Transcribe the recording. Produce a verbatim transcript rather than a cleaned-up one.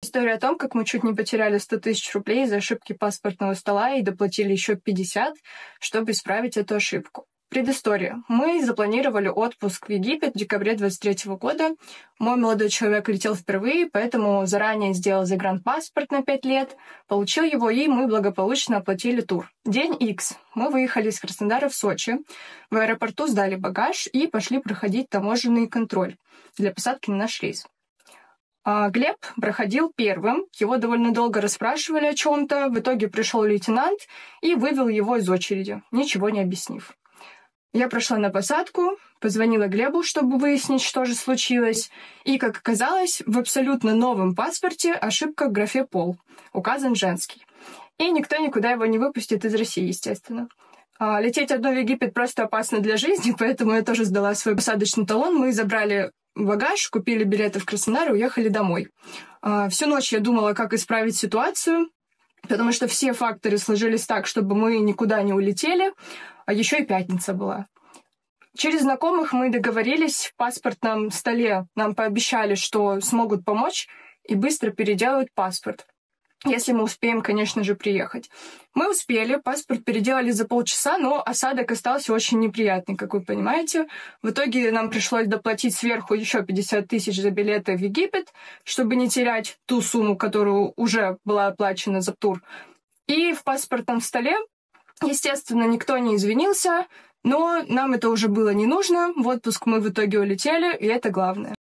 История о том, как мы чуть не потеряли сто тысяч рублей из-за ошибки паспортного стола и доплатили еще пятьдесят, чтобы исправить эту ошибку. Предыстория. Мы запланировали отпуск в Египет в декабре двадцать третьего года. Мой молодой человек летел впервые, поэтому заранее сделал загранпаспорт на пять лет, получил его, и мы благополучно оплатили тур. День Икс. Мы выехали из Краснодара в Сочи. В аэропорту сдали багаж и пошли проходить таможенный контроль для посадки на наш рейс. А Глеб проходил первым, его довольно долго расспрашивали о чем-то, в итоге пришел лейтенант и вывел его из очереди, ничего не объяснив. Я прошла на посадку, позвонила Глебу, чтобы выяснить, что же случилось, и, как оказалось, в абсолютно новом паспорте ошибка в графе «пол», указан женский. И никто никуда его не выпустит из России, естественно. А лететь одной в Египет просто опасно для жизни, поэтому я тоже сдала свой посадочный талон, мы забрали багаж, купили билеты в Краснодар и уехали домой. А, всю ночь я думала, как исправить ситуацию, потому что все факторы сложились так, чтобы мы никуда не улетели, а еще и пятница была. Через знакомых мы договорились, в паспортном столе нам пообещали, что смогут помочь и быстро переделают паспорт, если мы успеем, конечно же, приехать. Мы успели, паспорт переделали за полчаса, но осадок остался очень неприятный, как вы понимаете. В итоге нам пришлось доплатить сверху еще пятьдесят тысяч за билеты в Египет, чтобы не терять ту сумму, которую уже была оплачена за тур. И в паспортном столе, естественно, никто не извинился, но нам это уже было не нужно. В отпуск мы в итоге улетели, и это главное.